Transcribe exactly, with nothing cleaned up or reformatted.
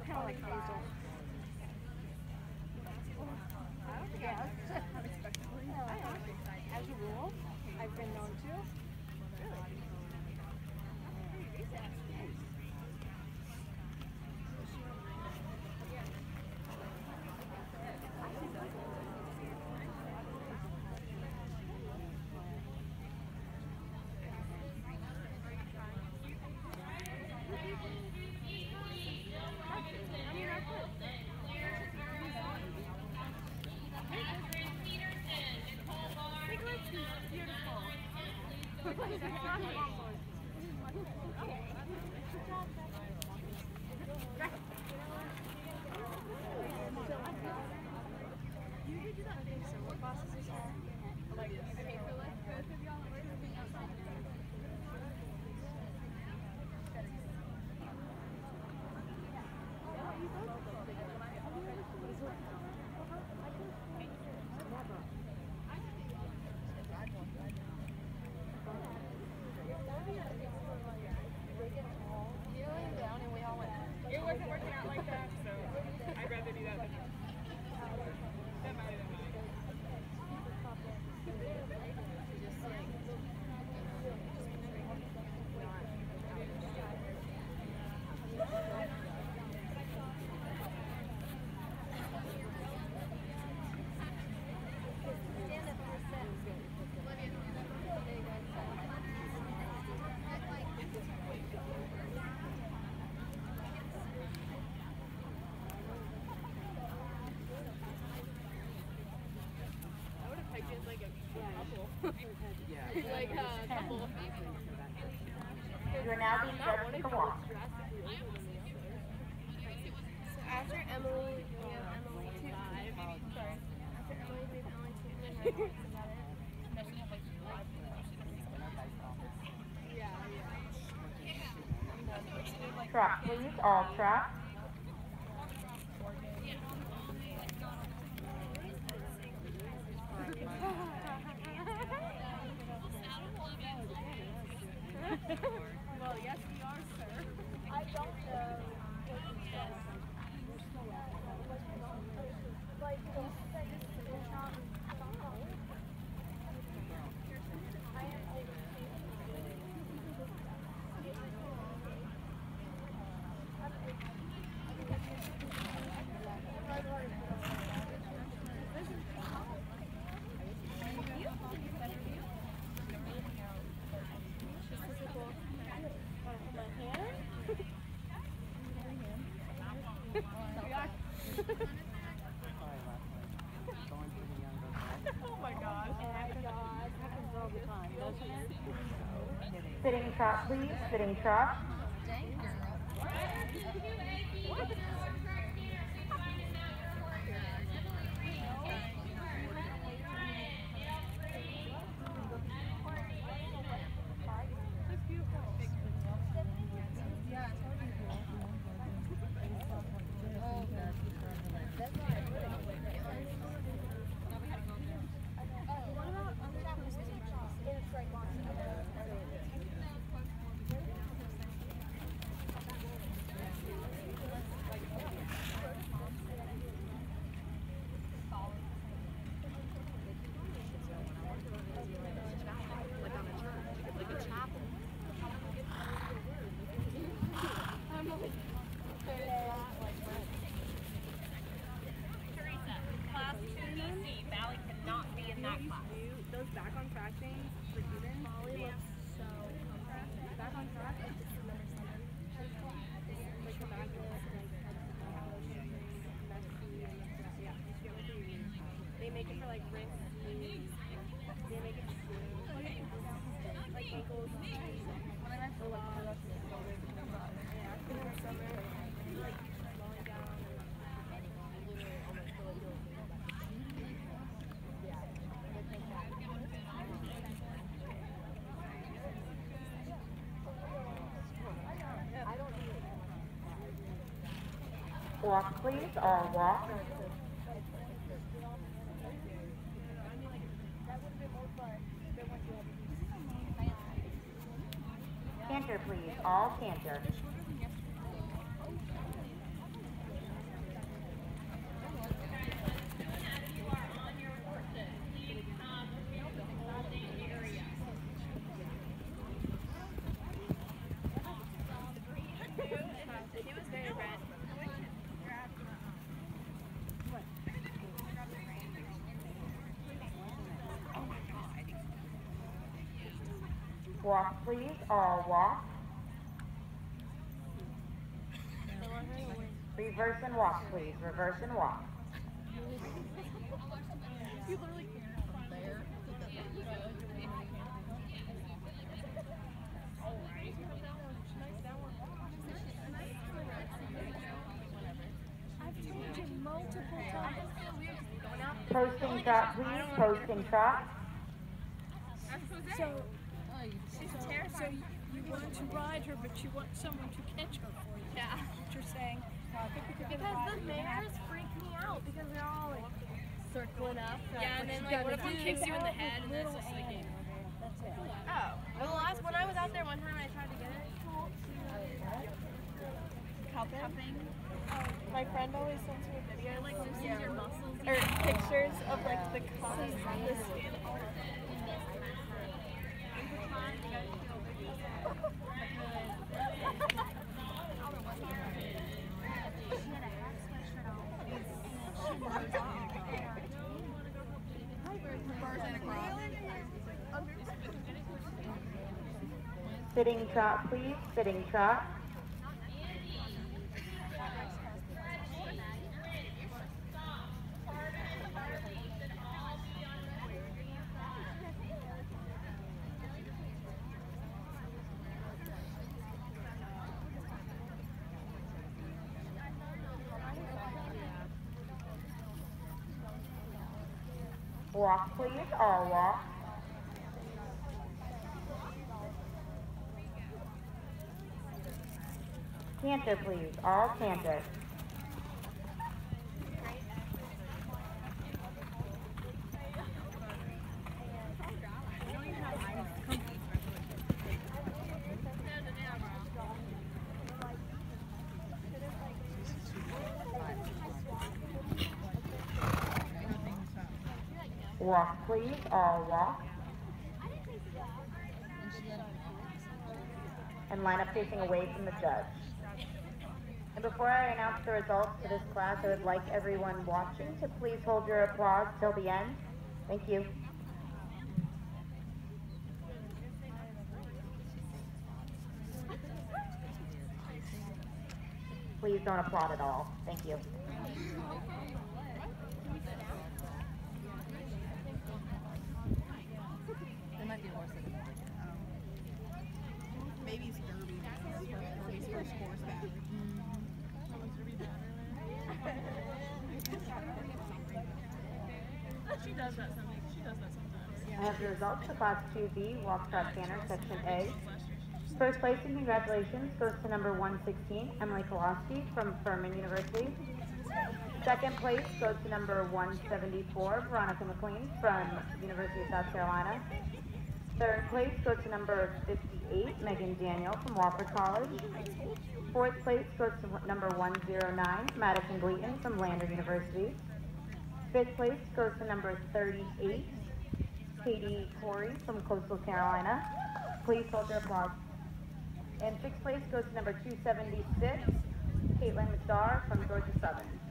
kind of like Hazel. Yes. As a rule, I've been known to. It wasn't working out like that, so I'd rather do that than that might have been like a couple. Yeah. Like a couple. You are now being judged for walk. After Emily, we have Emily two. Sorry. After Emily, we have Emily two. Yeah, yeah. Trap, please. All trap. Well, yes, we are, sir. I don't know. Like, oh my gosh. Oh my God. Happens all the time, doesn't it? Sitting trap, please. Sitting trap. Class two D C, Valley cannot be in that class. Those back on track things for Cuban, Molly looks so back on track. Like the back list, like yeah, they make it for like wrists, knees. They make it like ankles. When I went to love, yeah, in the summer, like falling down. Walk, please. All walk. Canter, please. All canter. Walk, please. All walk. Reverse and walk, please. Reverse and walk. I've told you multiple times. Posting trot, please. Posting trot. So, She's so, so terrifying. you, you want to ride her, but you want someone to catch her for you. Yeah. What you're saying? Because the mares freak me out because they're all like circling up. Yeah, and then like what if one kicks you in the head and that's just like it. That's it. Oh. Well, the last when I was out there one time I tried to get it. Cupping. Cupping. My friend always sends me videos Like of, loosens your muscles. or pictures of like the cups. The skin. Sitting trot, please. Sitting trot. Walk, please. All walk. Canter, please. All canter. Walk, please. All walk. And line up facing away from the judge. And before I announce the results for this class, I would like everyone watching to please hold your applause till the end. Thank you. Please don't applaud at all. Thank you. There might be a horse that maybe it's Derby. Derby's first horseback. She does that something. She does that sometimes. I have the results for Class two B, Walk Trot Canter, Section A. First place and congratulations goes to number one sixteen, Emily Kowalski from Furman University. Second place goes to number one seventy-four, Veronica McLean from University of South Carolina. Third place goes to number fifty-eight, Megan Daniel from Wofford College. Fourth place goes to number one oh nine, Madison Gleaton from Lander University. Fifth place goes to number thirty-eight, Katie Corey from Coastal Carolina. Please hold your applause. And sixth place goes to number two seventy-six, Caitlin McDarr from Georgia Southern.